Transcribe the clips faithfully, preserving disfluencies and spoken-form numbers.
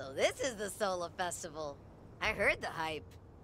So this is the Solar Festival. I heard the hype.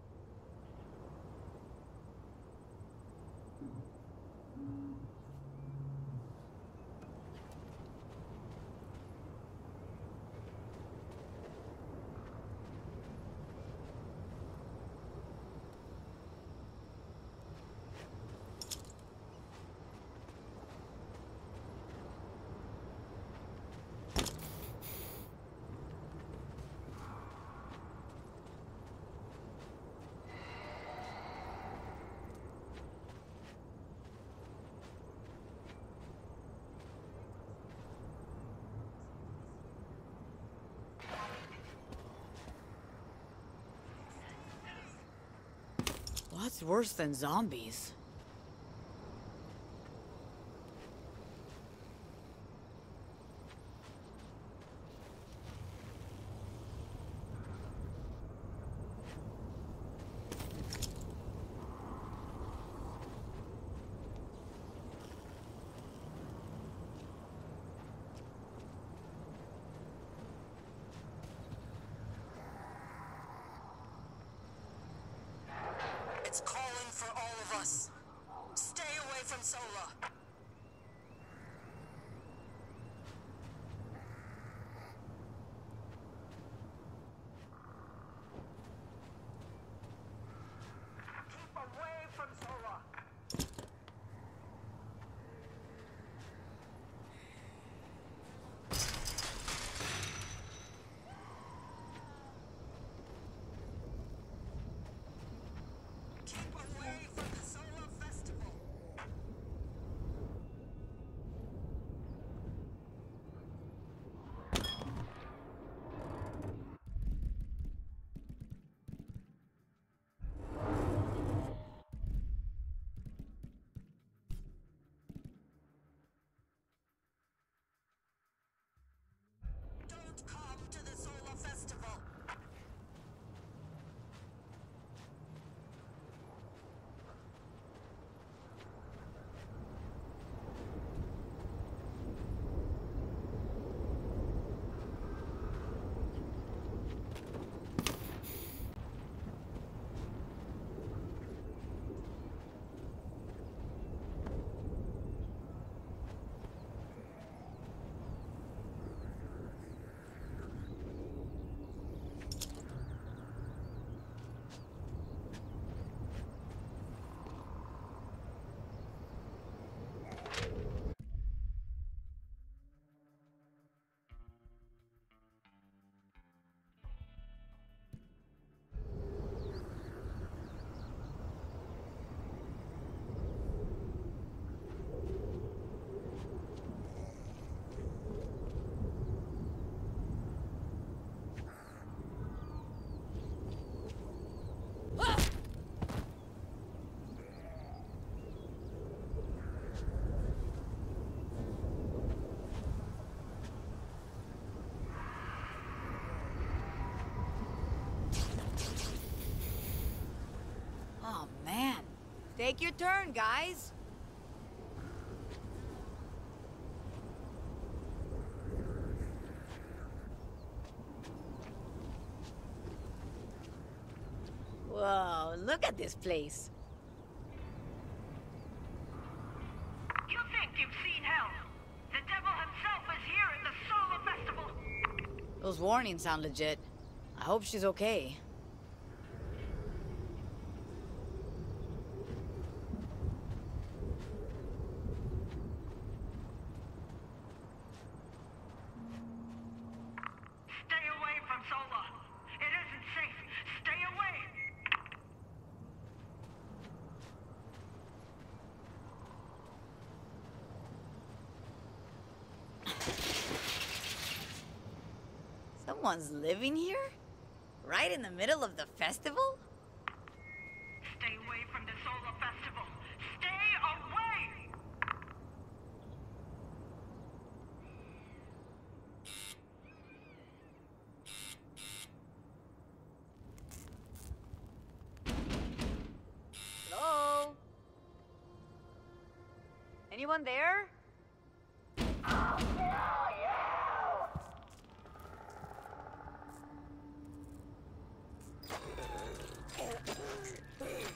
What's worse than zombies? It's calling for all of us. Stay away from Sola. Keep away from Sola. Keep away from the Solar Festival. Don't come to the Solar Festival. Oh man. Take your turn, guys. Whoa, look at this place. You think you've seen hell? The devil himself is here at the Solar Festival. Those warnings sound legit. I hope she's okay. Stay away from Sola. It isn't safe. Stay away. Someone's living here? Right in the middle of the festival? Stay away from the Solar Festival. Stay away. Hello? Anyone there?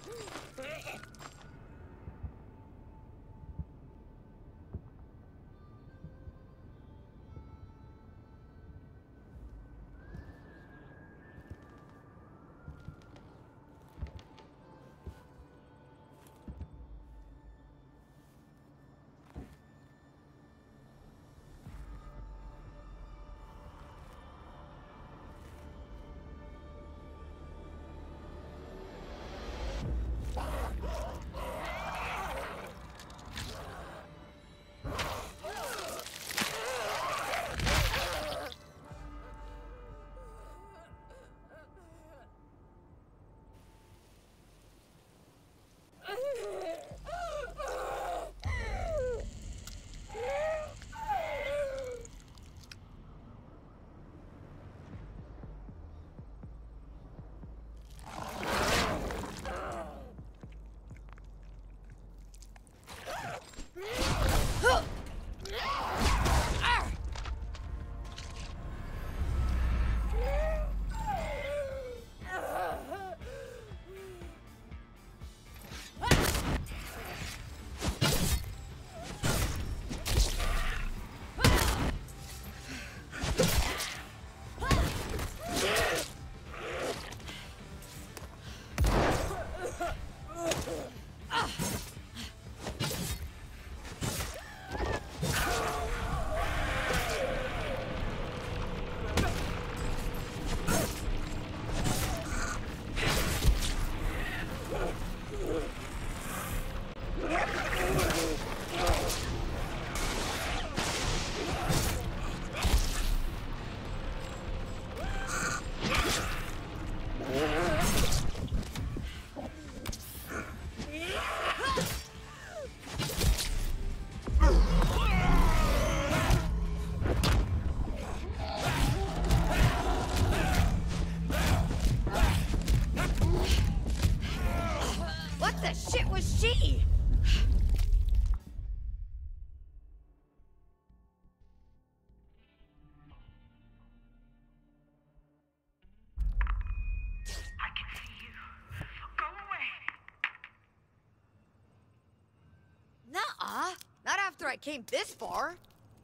After I came this far.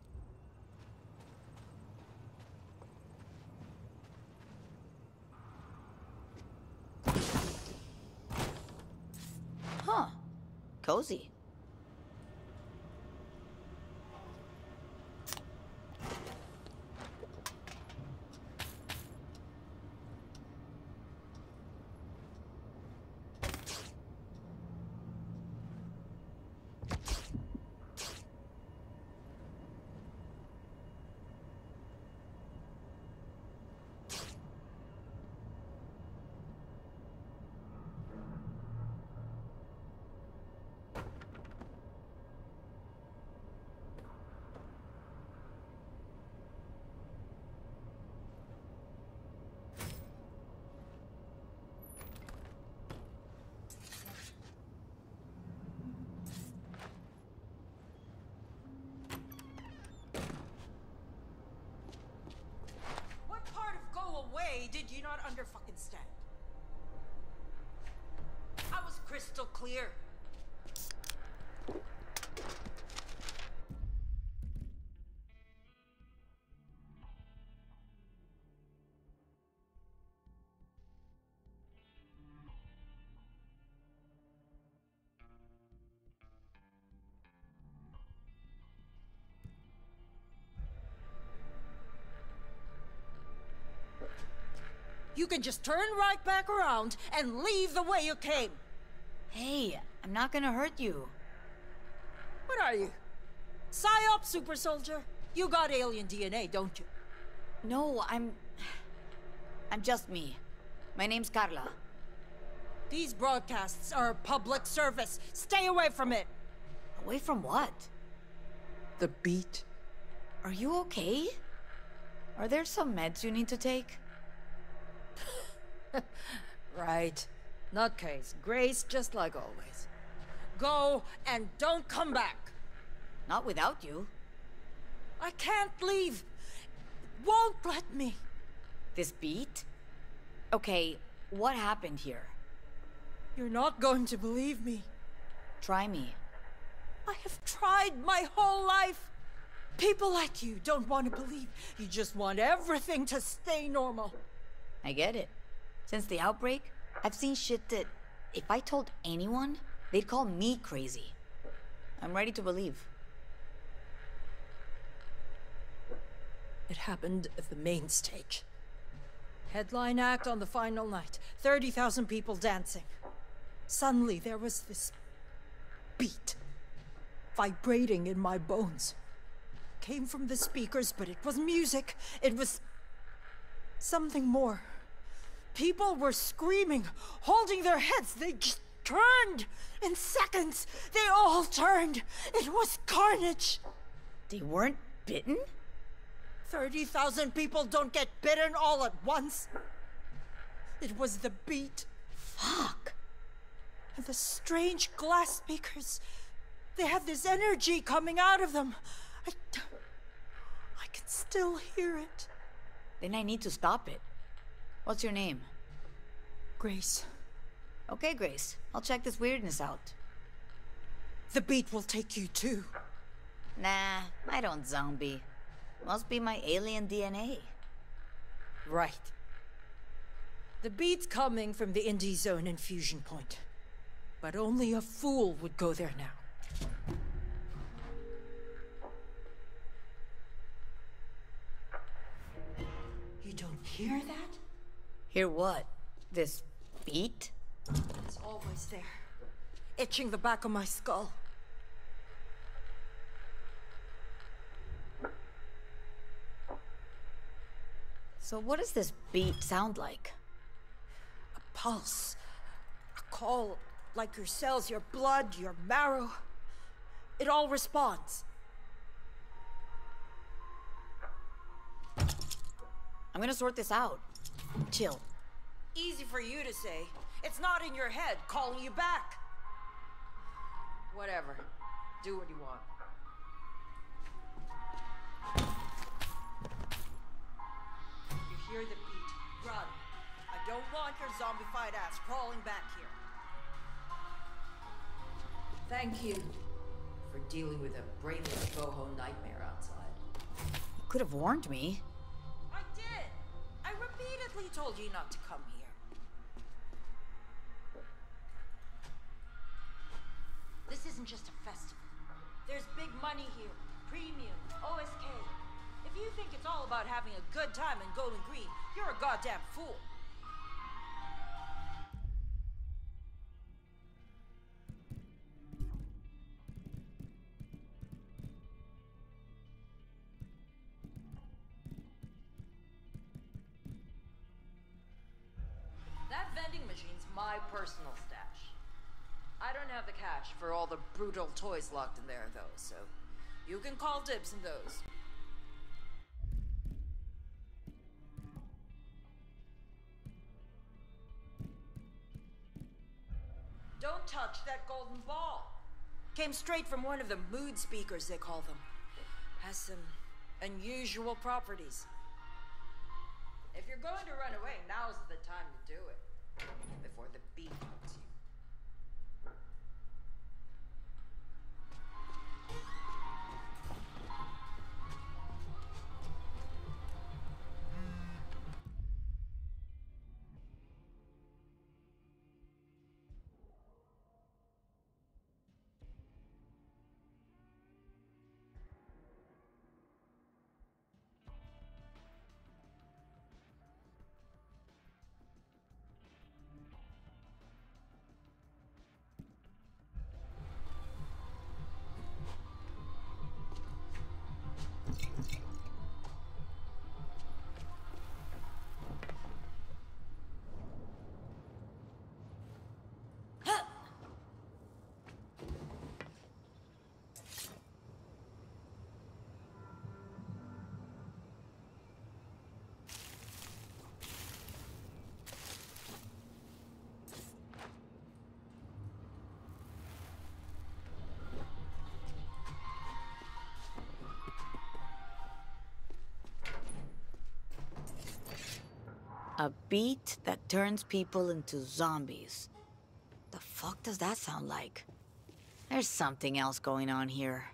Huh. Cozy. Did you not under fucking stand? I was crystal clear. You can just turn right back around and leave the way you came. Hey, I'm not gonna hurt you. What are you? PSYOP super soldier? You got alien D N A, don't you? No, I'm... I'm just me. My name's Carla. These broadcasts are public service. Stay away from it. Away from what? The beat. Are you okay? Are there some meds you need to take? Right. Nutcase. Grace, just like always. Go and don't come back. Not without you. I can't leave. Won't let me. This beat? Okay, what happened here? You're not going to believe me. Try me. I have tried my whole life. People like you don't want to believe. You just want everything to stay normal. I get it. Since the outbreak, I've seen shit that if I told anyone, they'd call me crazy. I'm ready to believe. It happened at the main stage. Headline act on the final night. thirty thousand people dancing. Suddenly there was this beat vibrating in my bones. Came from the speakers, but it was music. It was something more. People were screaming, holding their heads. They just turned in seconds. They all turned. It was carnage. They weren't bitten? thirty thousand people don't get bitten all at once. It was the beat. Fuck. And the strange glass speakers. They had this energy coming out of them. I, I can still hear it. Then I need to stop it. What's your name? Grace. Okay, Grace. I'll check this weirdness out. The beat will take you too. Nah, I don't zombie. Must be my alien D N A. Right. The beat's coming from the Indie Zone infusion point. But only a fool would go there now. You don't hear that? Hear what? This beat? It's always there. Itching the back of my skull. So what does this beat sound like? A pulse. A call, like your cells, your blood, your marrow. It all responds. I'm gonna sort this out. Chill. Easy for you to say. It's not in your head calling you back. Whatever. Do what you want. You hear the beat. Run. I don't want your zombified ass crawling back here. Thank you for dealing with a brainless boho nightmare outside. You could have warned me. I did. I repeatedly told you not to come here. This isn't just a festival. There's big money here. Premium, O S K. If you think it's all about having a good time in Golden Green, you're a goddamn fool. That vending machine's my personal stash. I don't have the cash for all the brutal toys locked in there, though, so you can call dibs on those. Don't touch that golden ball. Came straight from one of the mood speakers, they call them. Has some unusual properties. If you're going to run away, now's the time to do it. Before the beat hits you. A beat that turns people into zombies. The fuck does that sound like? There's something else going on here.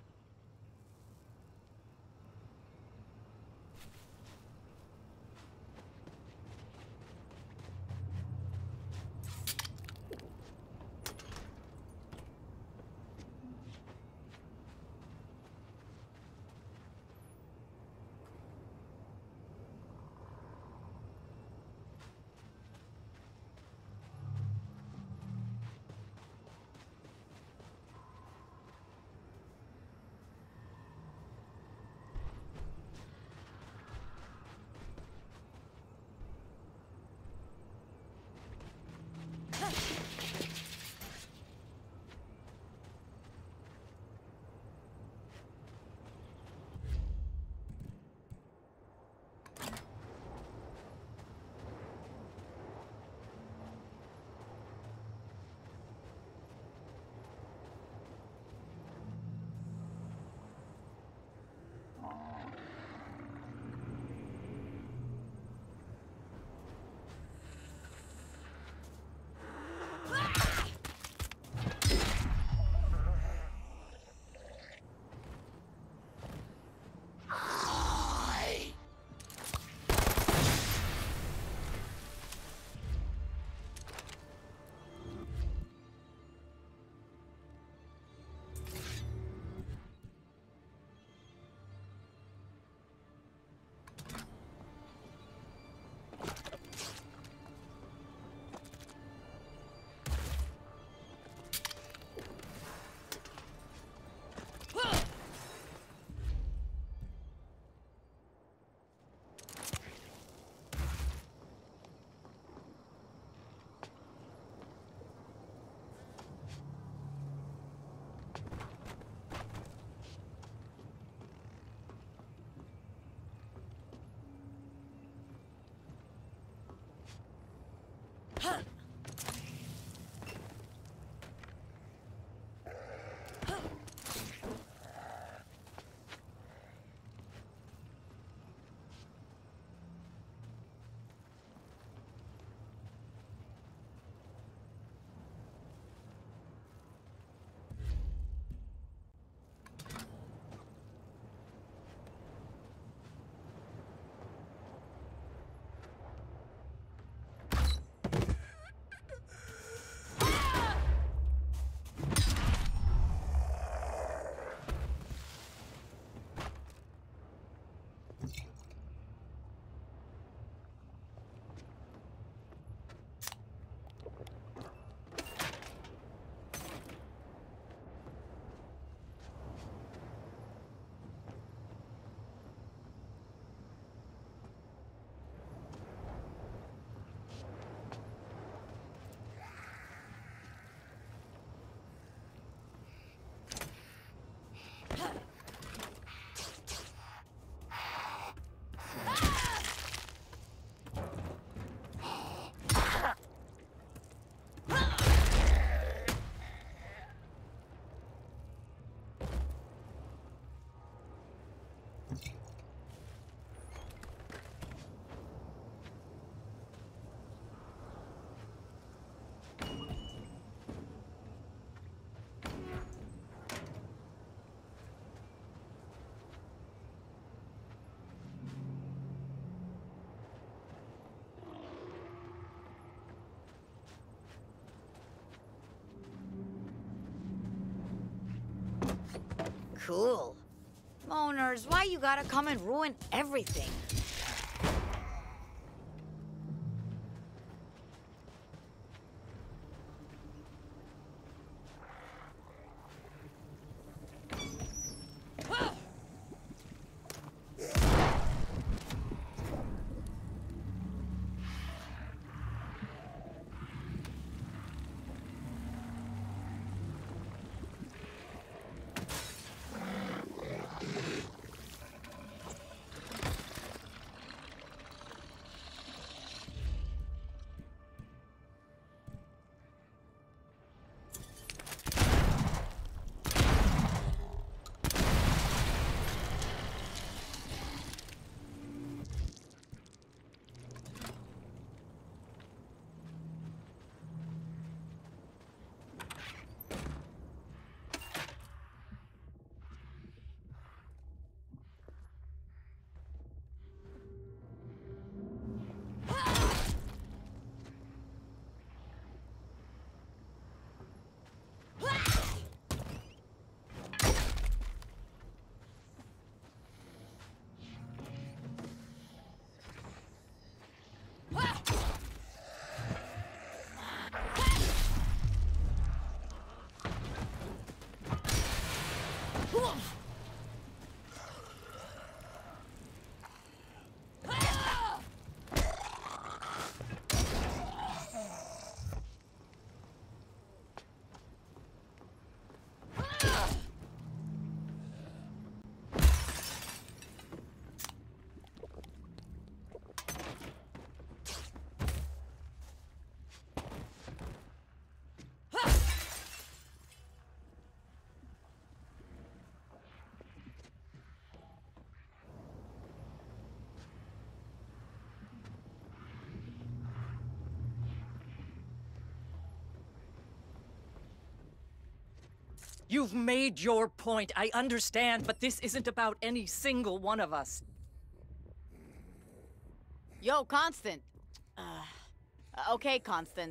Cool. Moaners, why you gotta come and ruin everything? You've made your point, I understand, but this isn't about any single one of us. Yo, Constant. Uh, okay, Constant.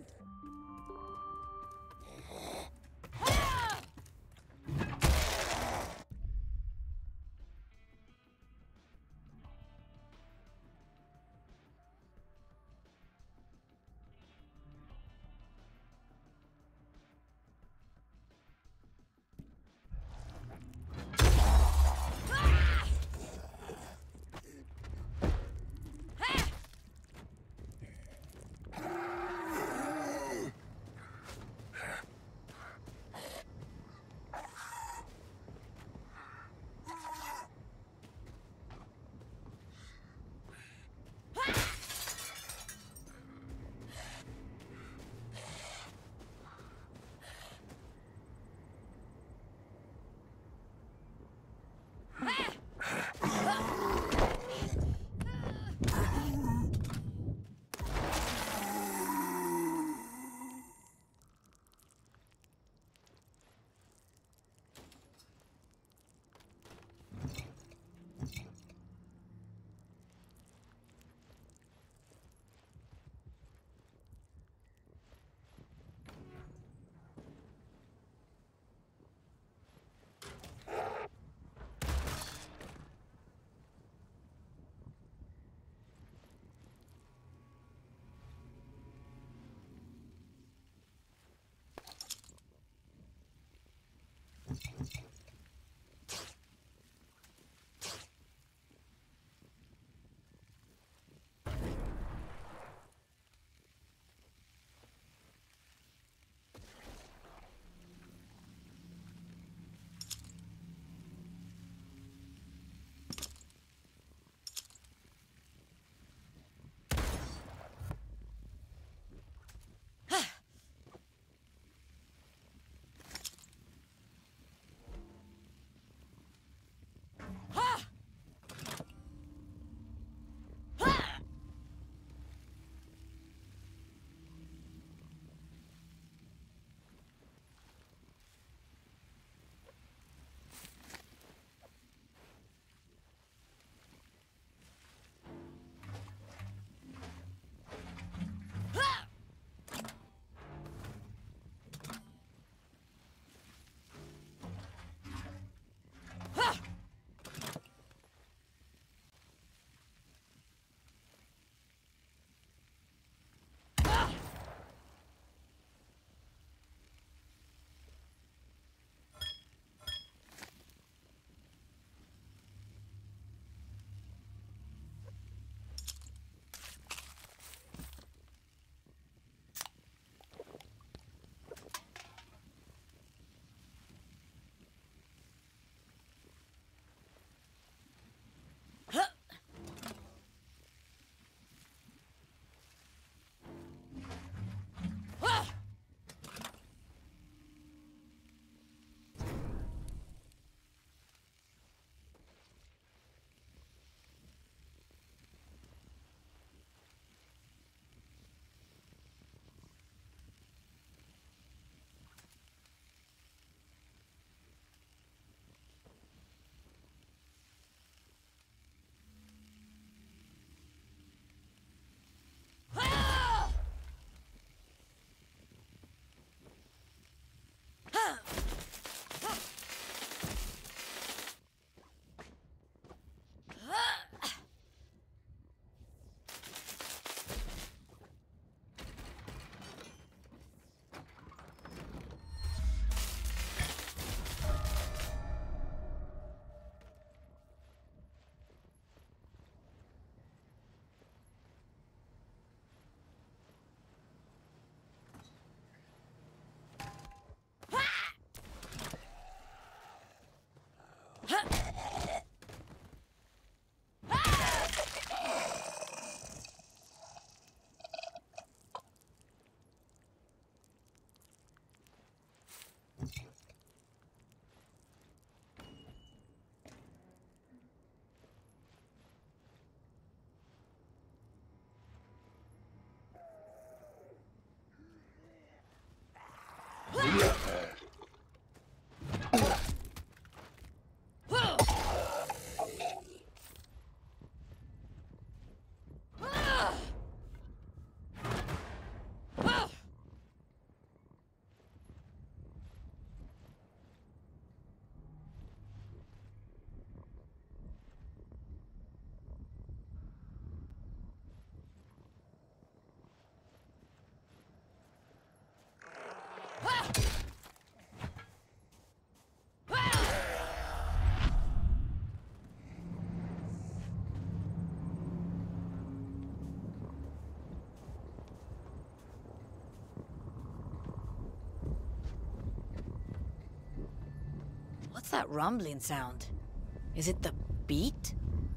What's that rumbling sound? Is it the beat?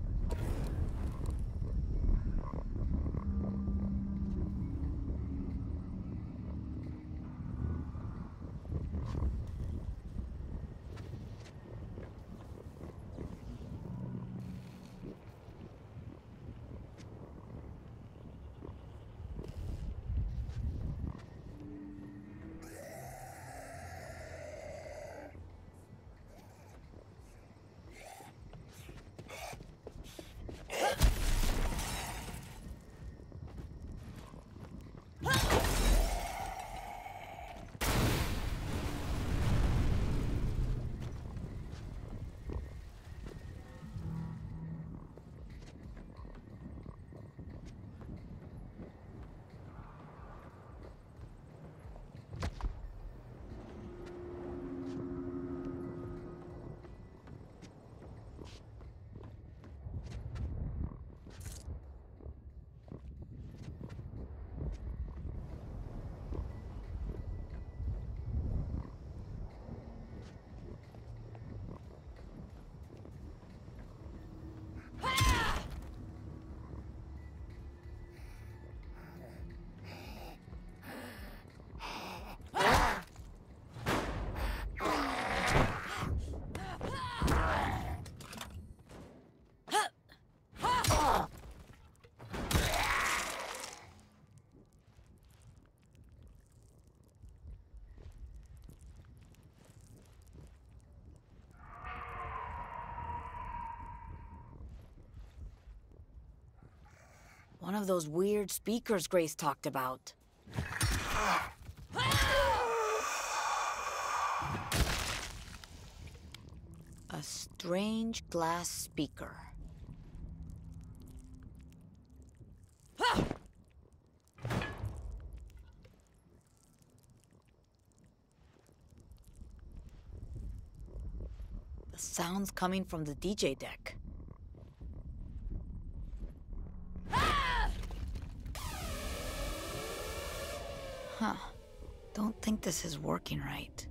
One of those weird speakers Grace talked about. A strange glass speaker. The sound's coming from the D J deck. Huh. Don't think this is working right.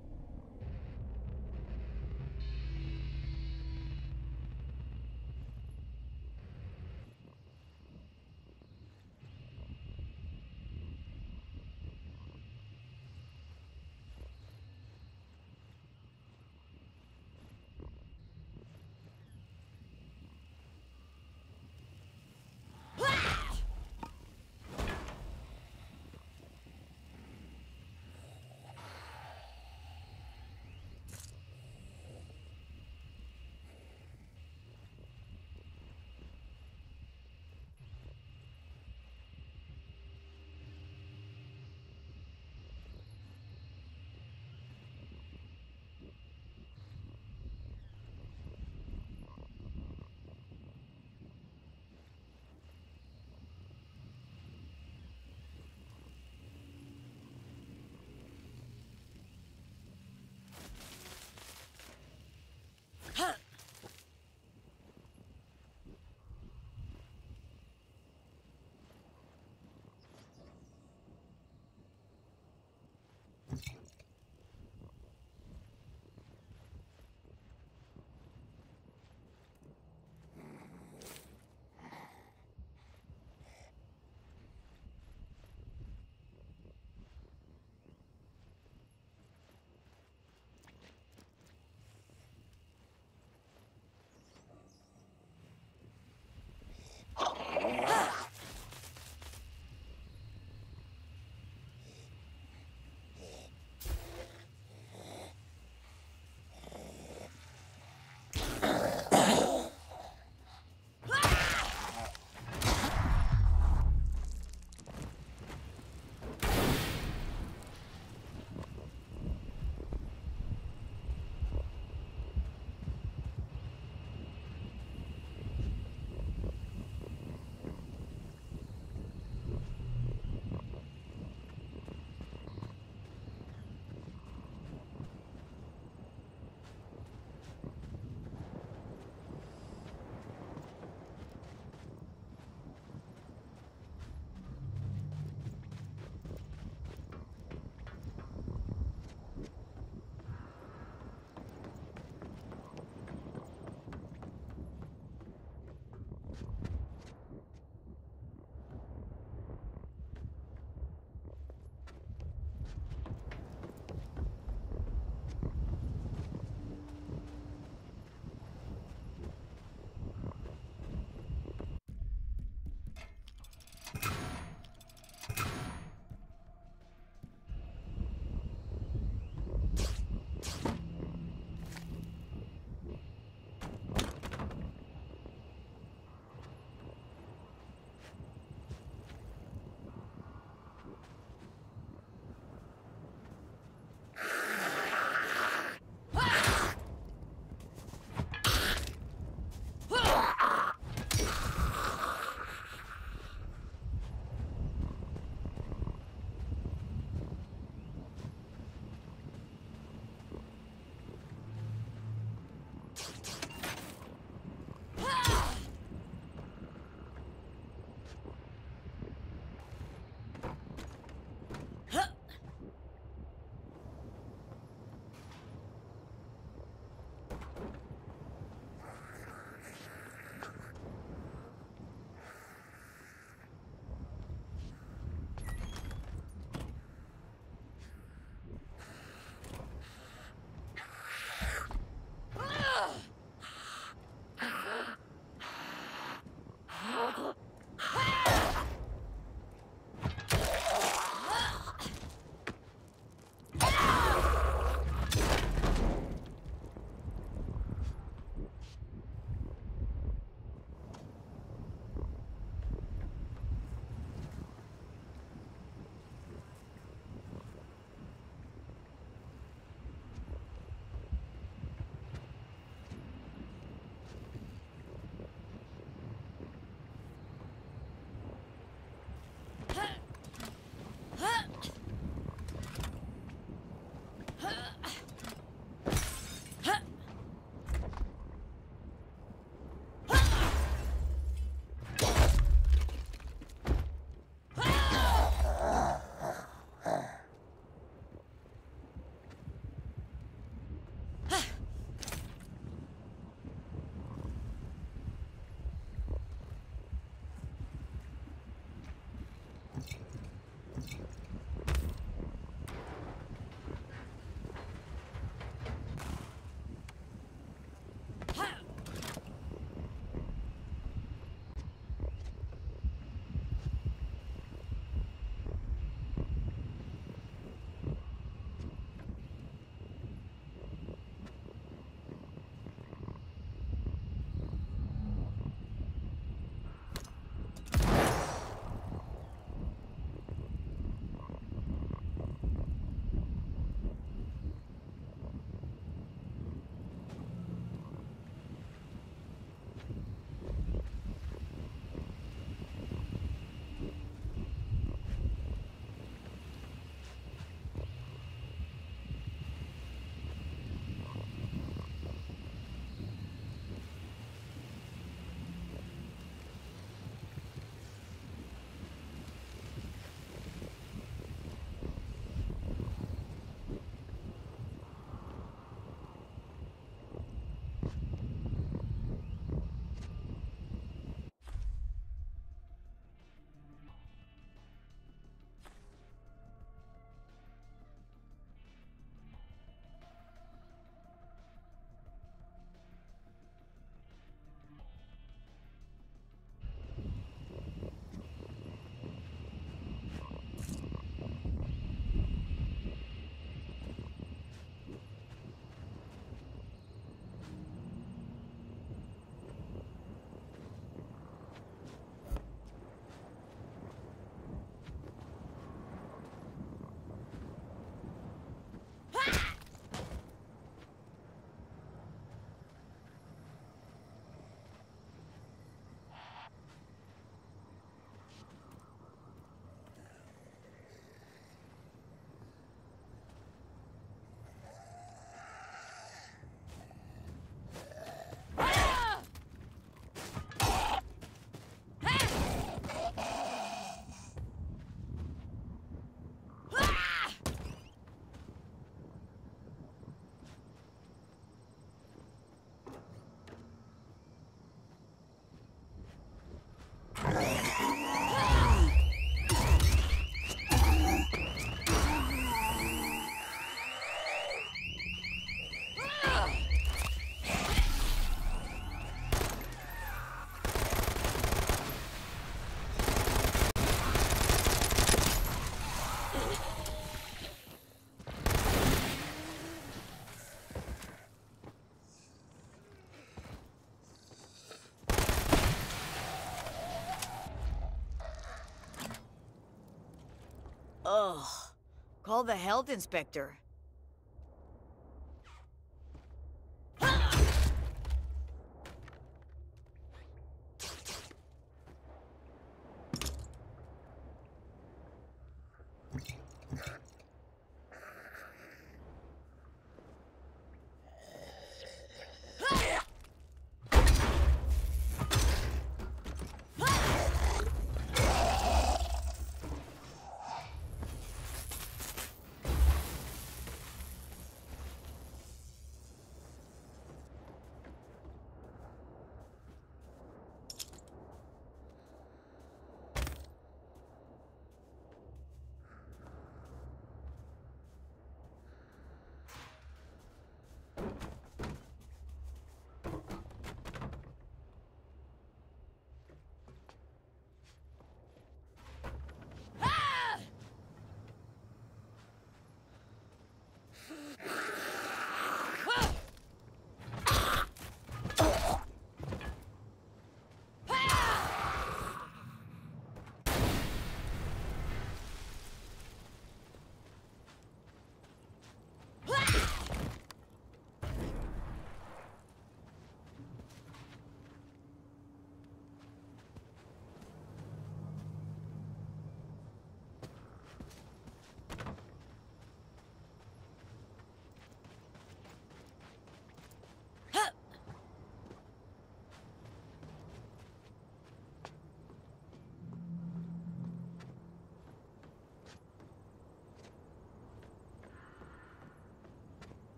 Call the health inspector.